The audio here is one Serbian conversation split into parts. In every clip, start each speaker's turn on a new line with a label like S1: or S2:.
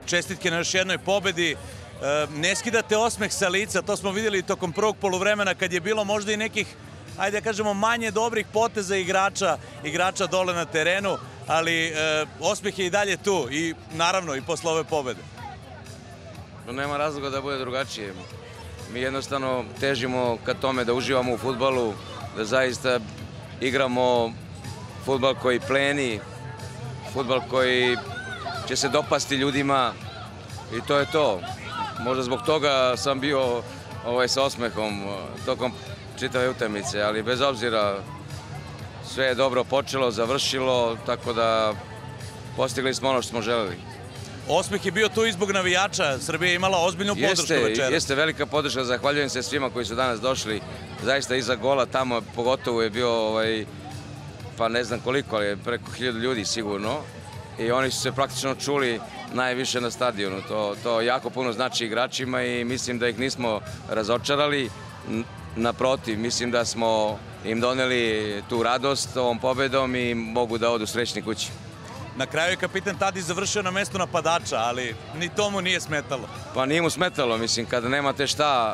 S1: čestitke na još jednoj pobedi. Ne skidate osmeh sa lica, to smo vidjeli tokom prvog poluvremena kad je bilo možda i nekih, ajde da kažemo, manje dobrih poteza igrača dole na terenu, ali osmeh je i dalje tu i naravno i posle ove pobede.
S2: Nema razloga da bude drugačije. Mi jednostavno težimo ka tome da uživamo u fudbalu, da zaista igramo fudbal koji pleni, fudbal koji će se dopasti ljudima i to je to. Možda zbog toga sam bio sa osmehom tokom čitave utakmice, ali bez obzira sve je dobro počelo, završilo, tako da postigli smo ono što smo želeli.
S1: Osmeh je bio tu i zbog navijača, Srbija je imala ozbiljnu podršku večera.
S2: Jeste velika podrška, zahvaljujem se svima koji su danas došli, zaista iza gola tamo pogotovo je bio, pa ne znam koliko, ali preko 1000 ljudi sigurno i oni su se praktično čuli najviše na stadionu. To jako puno znači igračima i mislim da ih nismo razočarali. Naprotiv, mislim da smo im doneli tu radost ovom pobedom i mogu da odu srećni kući.
S1: Na kraju je kapitan Tadić završio na mestu napadača, ali ni to mu nije smetalo.
S2: Pa nije mu smetalo, mislim, kada nemate šta,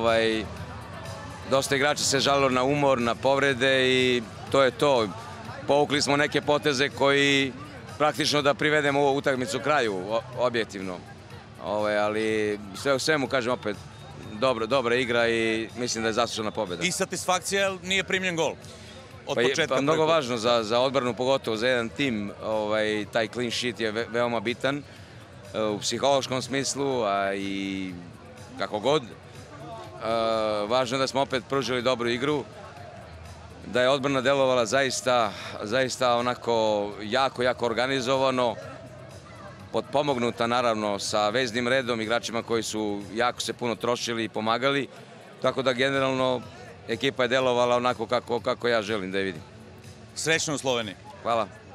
S2: dosta igrača se žalilo na umor, na povrede i to je to. Povukli smo neke poteze koji praktično da privedemo ovu utakmicu kraju, objektivno. Ali sve u svemu, kažem opet, dobra igra i mislim da je zaslužena pobjeda.
S1: I satisfakcija jer nije primljen gol od početka.
S2: Pa mnogo važno za odbranu, pogotovo za jedan tim, taj clean sheet je veoma bitan u psihološkom smislu, a i kako god. Važno je da smo opet pružili dobru igru, da je odbrana delovala zaista onako jako organizovano, potpomognuta naravno sa veznim redom, igračima koji su jako se puno trošili i pomagali, tako da generalno ekipa je delovala onako kako ja želim da je vidim.
S1: Srećno u Sloveniji.
S2: Hvala.